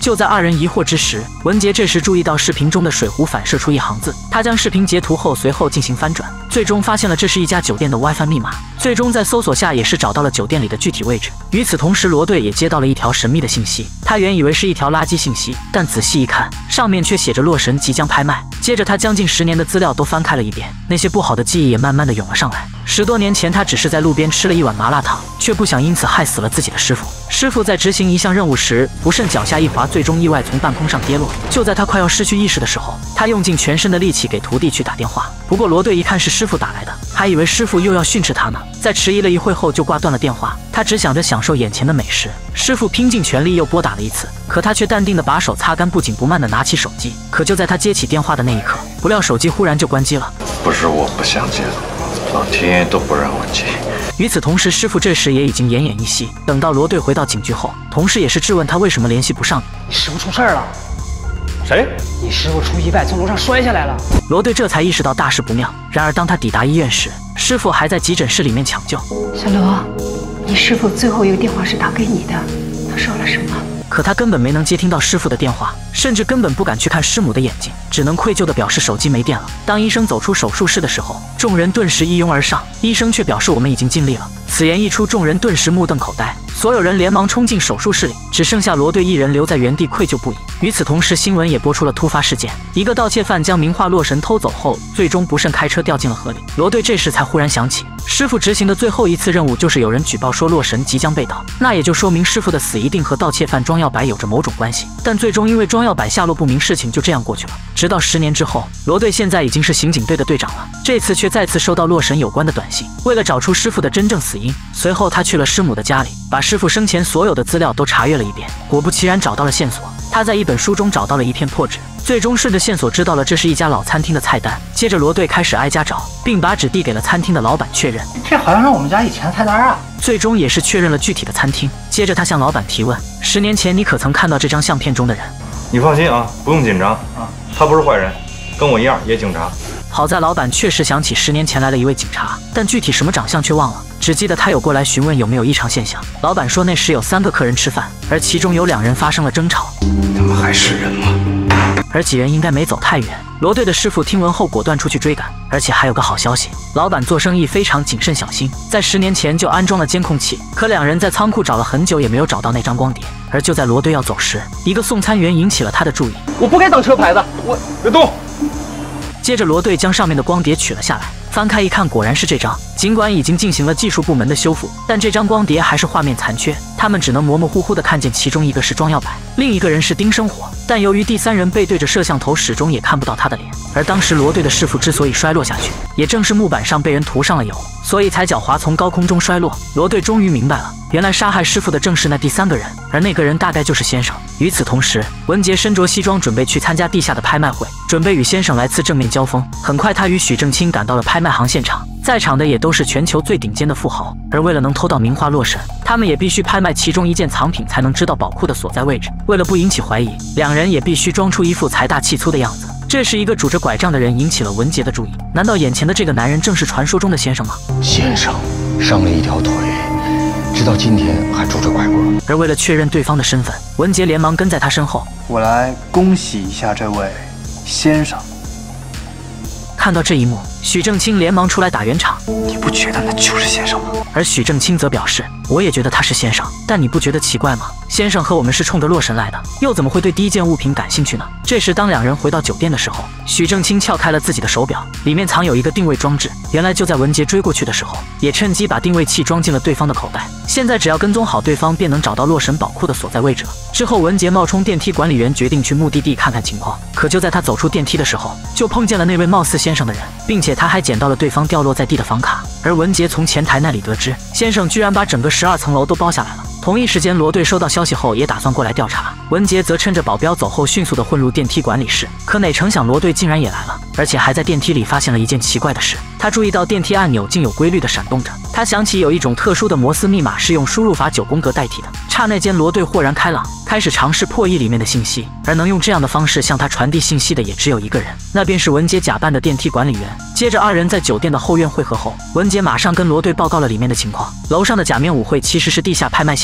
就在二人疑惑之时，文杰这时注意到视频中的水壶反射出一行字，他将视频截图后，随后进行翻转，最终发现了这是一家酒店的 WiFi 密码。最终在搜索下也是找到了酒店里的具体位置。与此同时，罗队也接到了一条神秘的信息，他原以为是一条垃圾信息，但仔细一看，上面却写着洛神即将拍卖。接着他将近十年的资料都翻开了一遍，那些不好的记忆也慢慢的涌了上来。十多年前，他只是在路边吃了一碗麻辣烫，却不想因此害死了自己的师傅。师傅在执行一项任务时，不慎脚下一滑，最终意外从半空上跌落。就在他快要失去意识的时候，他用尽全身的力气给徒弟去打电话。不过罗队一看是师傅打来的，还以为师傅又要训斥他呢，在迟疑了一会后就挂断了电话。他只想着享受眼前的美食。师傅拼尽全力又拨打了一次，可他却淡定的把手擦干，不紧不慢的拿起手机。可就在他接起电话的那一刻，不料手机忽然就关机了。 不是我不想接，老天爷都不让我接。 与此同时，师傅这时也已经奄奄一息。等到罗队回到警局后，同事也是质问他为什么联系不上你。 你师傅出事了。 谁？ 你师傅出意外从楼上摔下来了。 罗队这才意识到大事不妙。然而当他抵达医院时，师傅还在急诊室里面抢救。 小罗，你师傅最后一个电话是打给你的，他说了什么？ 可他根本没能接听到师傅的电话，甚至根本不敢去看师母的眼睛，只能愧疚地表示手机没电了。当医生走出手术室的时候，众人顿时一拥而上，医生却表示我们已经尽力了。此言一出，众人顿时目瞪口呆，所有人连忙冲进手术室里，只剩下罗队一人留在原地愧疚不已。与此同时，新闻也播出了突发事件，一个盗窃犯将名画洛神偷走后，最终不慎开车掉进了河里。罗队这时才忽然想起，师傅执行的最后一次任务就是有人举报说洛神即将被盗，那也就说明师傅的死一定和盗窃犯庄耀柏有着某种关系。但最终因为庄耀柏下落不明，事情就这样过去了。直到十年之后，罗队现在已经是刑警队的队长了，这次却再次收到洛神有关的短信。为了找出师傅的真正死因，随后他去了师母的家里，把师傅生前所有的资料都查阅了一遍，果不其然找到了线索。他在一本书中找到了一片破纸，最终顺着线索知道了这是一家老餐厅的菜单。接着罗队开始挨家找，并把纸递给了餐厅的老板确认， 这好像是我们家以前的菜单啊。 最终也是确认了具体的餐厅。接着他向老板提问，十年前你可曾看到这张相片中的人？ 你放心啊，不用紧张啊，他不是坏人，跟我一样也警察。 好在老板确实想起十年前来了一位警察，但具体什么长相却忘了，只记得他有过来询问有没有异常现象。老板说那时有三个客人吃饭，而其中有两人发生了争吵。 他们还是人吗？ 而几人应该没走太远。罗队的师傅听闻后果断出去追赶，而且还有个好消息，老板做生意非常谨慎小心，在十年前就安装了监控器。可两人在仓库找了很久也没有找到那张光碟。而就在罗队要走时，一个送餐员引起了他的注意。 我不该当车牌的，我别动。 接着罗队将上面的光碟取了下来，翻开一看，果然是这张。尽管已经进行了技术部门的修复，但这张光碟还是画面残缺，他们只能模模糊糊地看见其中一个是庄耀柏，另一个人是丁生火。但由于第三人背对着摄像头，始终也看不到他的脸。而当时罗队的师傅之所以摔落下去，也正是木板上被人涂上了油，所以才狡猾从高空中摔落。罗队终于明白了，原来杀害师傅的正是那第三个人，而那个人大概就是先生。与此同时，文杰身着西装准备去参加地下的拍卖会，准备与先生来次正面交锋。很快他与许正清赶到了拍卖行现场，在场的也都是全球最顶尖的富豪，而为了能偷到名画洛神，他们也必须拍卖其中一件藏品才能知道宝库的所在位置。为了不引起怀疑，两人也必须装出一副财大气粗的样子。这时一个拄着拐杖的人引起了文杰的注意，难道眼前的这个男人正是传说中的先生吗？ 先生伤了一条腿，直到今天还拄着拐棍。 而为了确认对方的身份，文杰连忙跟在他身后。 我来恭喜一下这位先生。 看到这一幕，许正清连忙出来打圆场。 你不觉得那就是先生吗？ 而许正清则表示，我也觉得他是先生，但你不觉得奇怪吗？先生和我们是冲着洛神来的，又怎么会对第一件物品感兴趣呢？这时当两人回到酒店的时候，许正清撬开了自己的手表，里面藏有一个定位装置。原来就在文杰追过去的时候，也趁机把定位器装进了对方的口袋。现在只要跟踪好对方，便能找到洛神宝库的所在位置了。之后文杰冒充电梯管理员，决定去目的地看看情况。可就在他走出电梯的时候，就碰见了那位貌似先生的人，并且他还捡到了对方掉落在地的房卡。而文杰从前台那里得知，先生居然把整个十二层楼都包下来了。同一时间，罗队收到消息后也打算过来调查。文杰则趁着保镖走后，迅速地混入电梯管理室。可哪成想，罗队竟然也来了，而且还在电梯里发现了一件奇怪的事。他注意到电梯按钮竟有规律地闪动着。他想起有一种特殊的摩斯密码是用输入法九宫格代替的。刹那间，罗队豁然开朗，开始尝试破译里面的信息。而能用这样的方式向他传递信息的也只有一个人，那便是文杰假扮的电梯管理员。接着二人在酒店的后院会合后，文杰马上跟罗队报告了里面的情况。楼上的假面舞会其实是地下拍卖现场，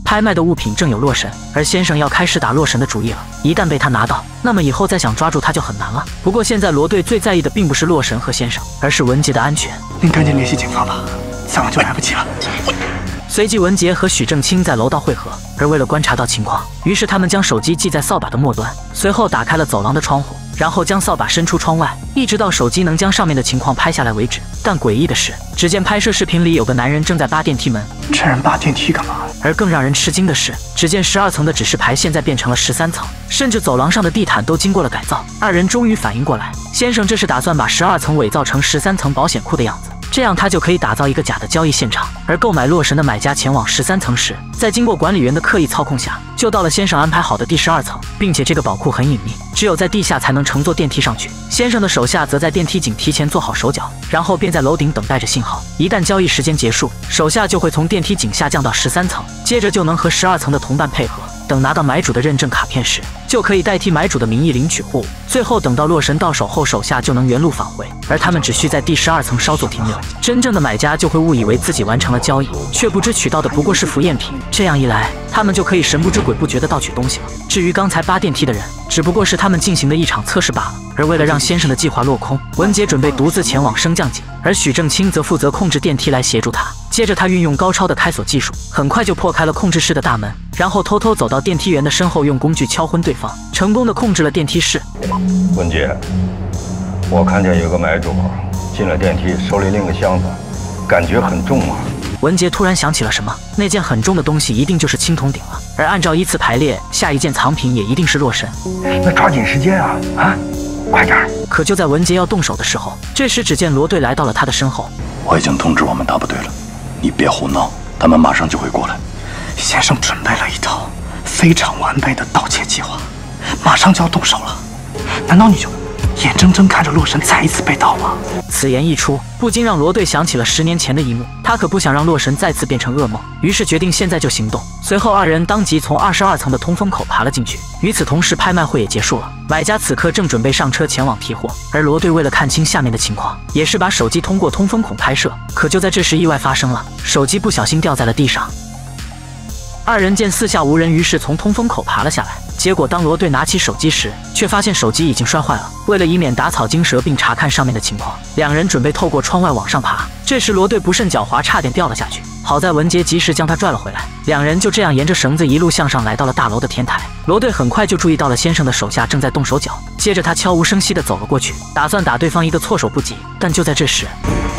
拍卖的物品正有洛神，而先生要开始打洛神的主意了。一旦被他拿到，那么以后再想抓住他就很难了。不过现在罗队最在意的并不是洛神和先生，而是文杰的安全。 您赶紧联系警方吧，再晚就来不及了。 随即，文杰和许正清在楼道汇合，而为了观察到情况，于是他们将手机系在扫把的末端，随后打开了走廊的窗户，然后将扫把伸出窗外，一直到手机能将上面的情况拍下来为止。但诡异的是，只见拍摄视频里有个男人正在扒电梯门。 这人扒电梯干嘛？ 而更让人吃惊的是，只见十二层的指示牌现在变成了十三层，甚至走廊上的地毯都经过了改造。二人终于反应过来，先生这是打算把十二层伪造成十三层保险库的样子。这样他就可以打造一个假的交易现场，而购买洛神的买家前往十三层时，在经过管理员的刻意操控下，就到了先生安排好的第十二层，并且这个宝库很隐秘，只有在地下才能乘坐电梯上去。先生的手下则在电梯井提前做好手脚，然后便在楼顶等待着信号。一旦交易时间结束，手下就会从电梯井下降到十三层，接着就能和十二层的同伴配合。等拿到买主的认证卡片时，就可以代替买主的名义领取货物。最后等到洛神到手后，手下就能原路返回，而他们只需在第十二层稍作停留。真正的买家就会误以为自己完成了交易，却不知取到的不过是副赝品。这样一来，他们就可以神不知鬼不觉地盗取东西了。至于刚才扒电梯的人，只不过是他们进行的一场测试罢了。而为了让先生的计划落空，文杰准备独自前往升降井，而许正清则负责控制电梯来协助他。接着他运用高超的开锁技术，很快就破开了控制室的大门，然后偷偷走到电梯员的身后，用工具敲昏对方，成功的控制了电梯室。 文杰，我看见有个买主进了电梯，手里拎个箱子，感觉很重啊。 文杰突然想起了什么，那件很重的东西一定就是青铜鼎了，而按照依次排列，下一件藏品也一定是洛神。 那抓紧时间啊啊，快点！ 可就在文杰要动手的时候，这时只见罗队来到了他的身后。 我已经通知我们大部队了，你别胡闹，他们马上就会过来。 先生准备了一套非常完备的盗窃计划，马上就要动手了。难道你就眼睁睁看着洛神再一次被盗吗？ 此言一出，不禁让罗队想起了十年前的一幕。他可不想让洛神再次变成噩梦，于是决定现在就行动。随后，二人当即从二十二层的通风口爬了进去。与此同时，拍卖会也结束了，买家此刻正准备上车前往提货。而罗队为了看清下面的情况，也是把手机通过通风孔拍摄。可就在这时，意外发生了，手机不小心掉在了地上。二人见四下无人，于是从通风口爬了下来。结果当罗队拿起手机时，却发现手机已经摔坏了。为了以免打草惊蛇并查看上面的情况，两人准备透过窗外往上爬。这时罗队不慎狡猾，差点掉了下去，好在文杰及时将他拽了回来。两人就这样沿着绳子一路向上，来到了大楼的天台。罗队很快就注意到了先生的手下正在动手脚，接着他悄无声息地走了过去，打算打对方一个措手不及。但就在这时，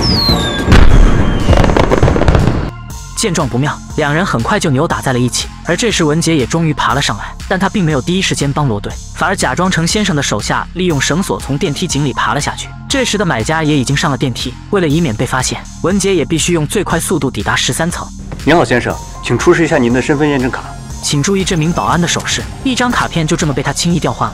见状不妙，两人很快就扭打在了一起。而这时文杰也终于爬了上来，但他并没有第一时间帮罗队，反而假装成先生的手下，利用绳索从电梯井里爬了下去。这时的买家也已经上了电梯，为了以免被发现，文杰也必须用最快速度抵达十三层。 您好，先生，请出示一下您的身份验证卡。 请注意这名保安的手势，一张卡片就这么被他轻易调换了。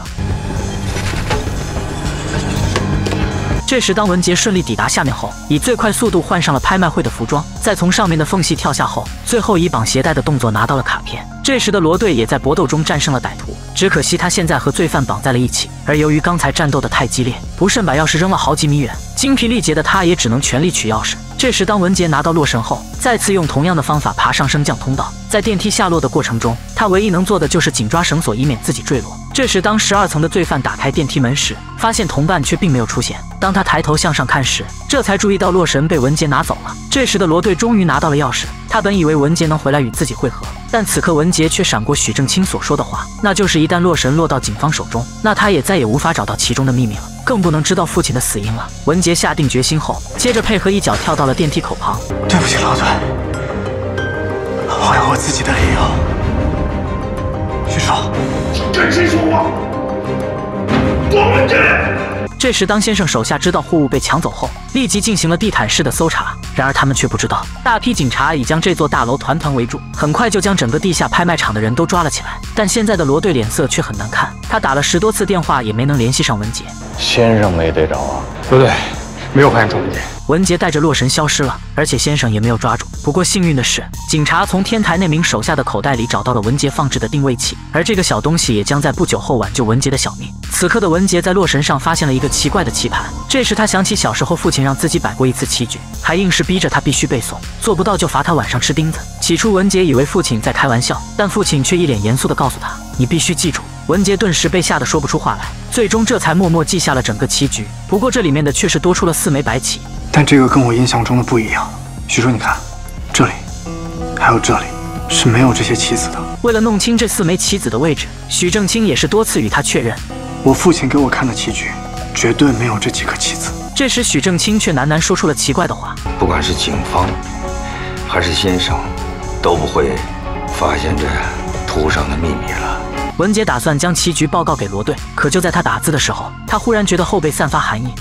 这时，当文杰顺利抵达下面后，以最快速度换上了拍卖会的服装，再从上面的缝隙跳下后，最后以绑鞋带的动作拿到了卡片。这时的罗队也在搏斗中战胜了歹徒，只可惜他现在和罪犯绑在了一起，而由于刚才战斗的太激烈，不慎把钥匙扔了好几米远，精疲力竭的他也只能全力取钥匙。这时，当文杰拿到洛神后，再次用同样的方法爬上升降通道。在电梯下落的过程中，他唯一能做的就是紧抓绳索，以免自己坠落。这时，当十二层的罪犯打开电梯门时，发现同伴却并没有出现。当他抬头向上看时，这才注意到洛神被文杰拿走了。这时的罗队终于拿到了钥匙，他本以为文杰能回来与自己会合，但此刻文杰却闪过许正清所说的话，那就是一旦洛神落到警方手中，那他也再也无法找到其中的秘密了，更不能知道父亲的死因了。文杰下定决心后，接着配合一脚跳到了电梯口旁。 对不起，老队，我有我自己的理由。徐少， 跟谁说话？我们这。 这时，当先生手下知道货物被抢走后，立即进行了地毯式的搜查。然而他们却不知道，大批警察已将这座大楼团团围住，很快就将整个地下拍卖场的人都抓了起来。但现在的罗队脸色却很难看，他打了十多次电话也没能联系上文杰。 先生没逮着啊？ 罗队， 没有发现庄文杰。 文杰带着洛神消失了，而且先生也没有抓住。不过幸运的是，警察从天台那名手下的口袋里找到了文杰放置的定位器，而这个小东西也将在不久后挽救文杰的小命。此刻的文杰在洛神上发现了一个奇怪的棋盘，这时他想起小时候父亲让自己摆过一次棋局，还硬是逼着他必须背诵，做不到就罚他晚上吃钉子。起初文杰以为父亲在开玩笑，但父亲却一脸严肃地告诉他：“你必须记住。”文杰顿时被吓得说不出话来，最终这才默默记下了整个棋局。不过这里面的却是多出了四枚白棋。 但这个跟我印象中的不一样。许叔，你看，这里，还有这里，是没有这些棋子的。 为了弄清这四枚棋子的位置，许正清也是多次与他确认。 我父亲给我看的棋局，绝对没有这几颗棋子。 这时许正清却喃喃说出了奇怪的话：“ 不管是警方，还是先生，都不会发现这图上的秘密了。” 文杰打算将棋局报告给罗队，可就在他打字的时候，他忽然觉得后背散发寒意。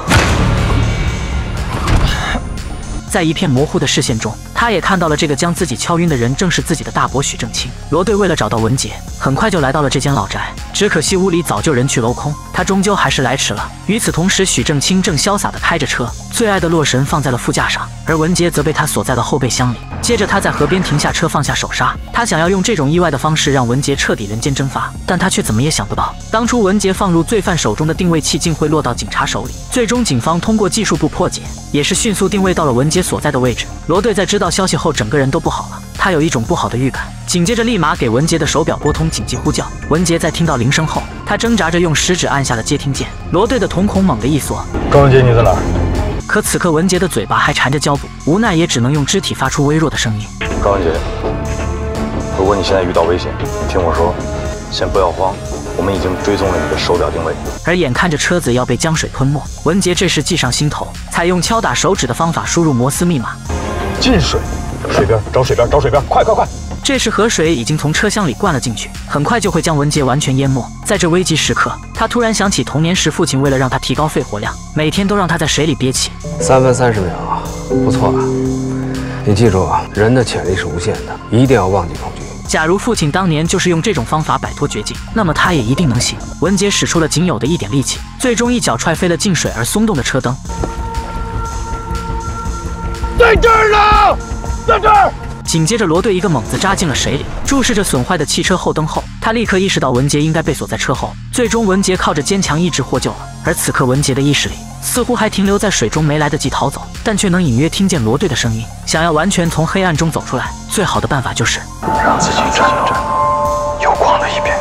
在一片模糊的视线中，他也看到了这个将自己敲晕的人正是自己的大伯许正清。罗队为了找到文杰，很快就来到了这间老宅，只可惜屋里早就人去楼空，他终究还是来迟了。与此同时，许正清正潇洒地开着车，最爱的洛神放在了副驾上，而文杰则被他锁在了后备箱里。接着他在河边停下车，放下手刹，他想要用这种意外的方式让文杰彻底人间蒸发，但他却怎么也想不到，当初文杰放入罪犯手中的定位器竟会落到警察手里。最终警方通过技术部破解，也是迅速定位到了文杰所在的位置。罗队在知道消息后，整个人都不好了，他有一种不好的预感。紧接着立马给文杰的手表拨通紧急呼叫。文杰在听到铃声后，他挣扎着用食指按下了接听键。罗队的瞳孔猛地一缩， 高文杰，你在哪儿？ 可此刻文杰的嘴巴还缠着胶布，无奈也只能用肢体发出微弱的声音。 高文杰，如果你现在遇到危险，听我说，先不要慌，我们已经追踪了你的手表定位。 而眼看着车子要被江水吞没，文杰这时计上心头，采用敲打手指的方法输入摩斯密码。 进水，水边，找水边，找水边，快快快！ 这时河水已经从车厢里灌了进去，很快就会将文杰完全淹没。在这危急时刻，他突然想起童年时父亲为了让他提高肺活量，每天都让他在水里憋气。 三分三十秒，不错了。你记住，人的潜力是无限的，一定要忘记恐惧。 假如父亲当年就是用这种方法摆脱绝境，那么他也一定能行。文杰使出了仅有的一点力气，最终一脚踹飞了进水而松动的车灯。 在这儿呢，在这儿！ 紧接着，罗队一个猛子扎进了水里。注视着损坏的汽车后灯后，他立刻意识到文杰应该被锁在车后。最终，文杰靠着坚强意志获救了。而此刻，文杰的意识里似乎还停留在水中，没来得及逃走，但却能隐约听见罗队的声音。想要完全从黑暗中走出来，最好的办法就是让自己站到有光的一边。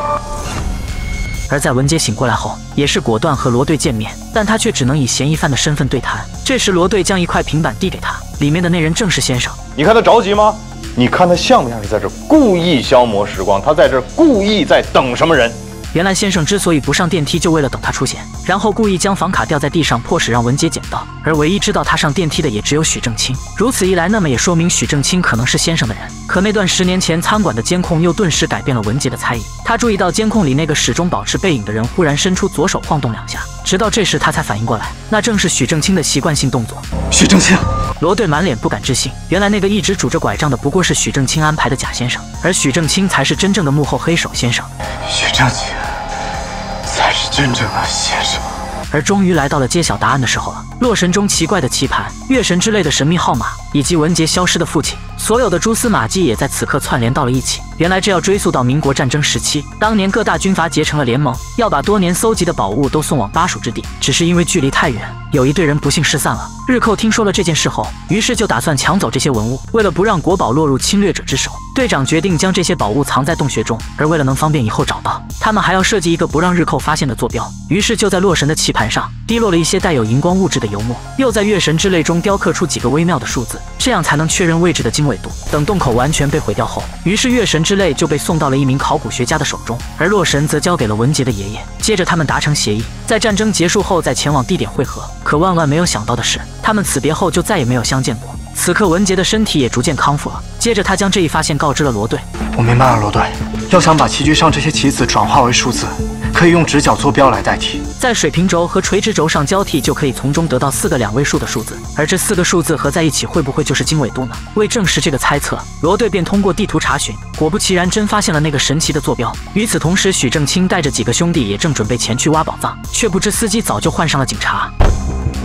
而在文杰醒过来后，也是果断和罗队见面，但他却只能以嫌疑犯的身份对谈。这时，罗队将一块平板递给他，里面的内人正是先生。 你看他着急吗？你看他像不像是在这故意消磨时光？他在这故意在等什么人？ 原来先生之所以不上电梯，就为了等他出现，然后故意将房卡掉在地上，迫使让文杰捡到。而唯一知道他上电梯的也只有许正清。如此一来，那么也说明许正清可能是先生的人。可那段十年前餐馆的监控又顿时改变了文杰的猜疑。他注意到监控里那个始终保持背影的人忽然伸出左手晃动两下，直到这时他才反应过来，那正是许正清的习惯性动作。 许正清！ 罗队满脸不敢置信，原来那个一直拄着拐杖的不过是许正清安排的假先生，而许正清才是真正的幕后黑手先生。 许正清才是真正的先生。 而终于来到了揭晓答案的时候了。洛神中奇怪的棋盘、月神之类的神秘号码，以及文杰消失的父亲，所有的蛛丝马迹也在此刻串联到了一起。原来这要追溯到民国战争时期，当年各大军阀结成了联盟，要把多年搜集的宝物都送往巴蜀之地。只是因为距离太远，有一队人不幸失散了。日寇听说了这件事后，于是就打算抢走这些文物。为了不让国宝落入侵略者之手，队长决定将这些宝物藏在洞穴中。而为了能方便以后找到，他们还要设计一个不让日寇发现的坐标。于是就在洛神的棋盘上滴落了一些带有荧光物质的油墨，又在月神之泪中雕刻出几个微妙的数字，这样才能确认位置的经纬度。等洞口完全被毁掉后，于是月神之泪就被送到了一名考古学家的手中，而洛神则交给了文杰的爷爷。接着他们达成协议，在战争结束后再前往地点汇合。可万万没有想到的是，他们此别后就再也没有相见过。此刻文杰的身体也逐渐康复了。接着他将这一发现告知了罗队。 我明白了，罗队，要想把棋局上这些棋子转化为数字，可以用直角坐标来代替， 在水平轴和垂直轴上交替，就可以从中得到四个两位数的数字。而这四个数字合在一起，会不会就是经纬度呢？为证实这个猜测，罗队便通过地图查询，果不其然，真发现了那个神奇的坐标。与此同时，许正清带着几个兄弟也正准备前去挖宝藏，却不知司机早就换上了警察。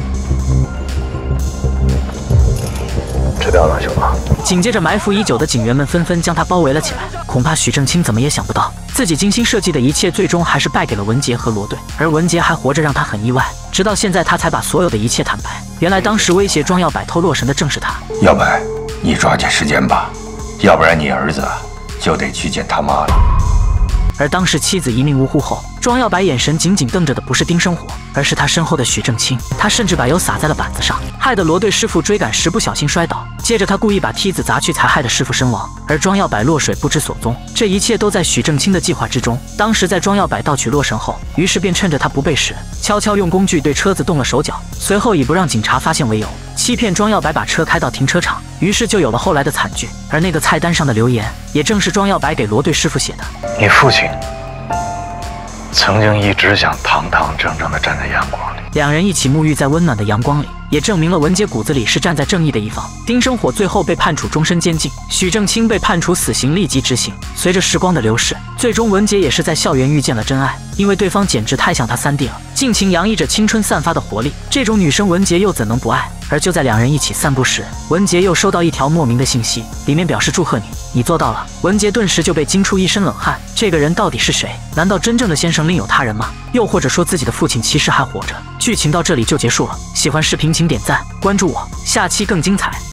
吃掉了，兄长。 紧接着，埋伏已久的警员们纷纷将他包围了起来。恐怕许正清怎么也想不到，自己精心设计的一切，最终还是败给了文杰和罗队。而文杰还活着，让他很意外。直到现在，他才把所有的一切坦白。原来当时威胁庄耀柏偷洛神的正是他。 耀柏，你抓紧时间吧，要不然你儿子就得去见他妈了。 而当时妻子一命呜呼后，庄耀柏眼神紧紧瞪着的不是丁生火，而是他身后的许正清。他甚至把油洒在了板子上，害得罗队师傅追赶时不小心摔倒。接着他故意把梯子砸去，才害得师傅身亡。而庄耀柏落水不知所踪，这一切都在许正清的计划之中。当时在庄耀柏盗取洛神后，于是便趁着他不备时，悄悄用工具对车子动了手脚，随后以不让警察发现为由，欺骗庄耀柏把车开到停车场，于是就有了后来的惨剧。而那个菜单上的留言，也正是庄耀柏给罗队师傅写的。 你父亲曾经一直想堂堂正正地站在阳光里。 两人一起沐浴在温暖的阳光里，也证明了文杰骨子里是站在正义的一方。丁生火最后被判处终身监禁，许正清被判处死刑立即执行。随着时光的流逝，最终文杰也是在校园遇见了真爱，因为对方简直太像他三弟了，尽情洋溢着青春散发的活力。这种女生文杰又怎能不爱？而就在两人一起散步时，文杰又收到一条莫名的信息，里面表示祝贺你，你做到了。文杰顿时就被惊出一身冷汗，这个人到底是谁？难道真正的先生另有他人吗？又或者说自己的父亲其实还活着？剧情到这里就结束了，喜欢视频请点赞关注我，下期更精彩。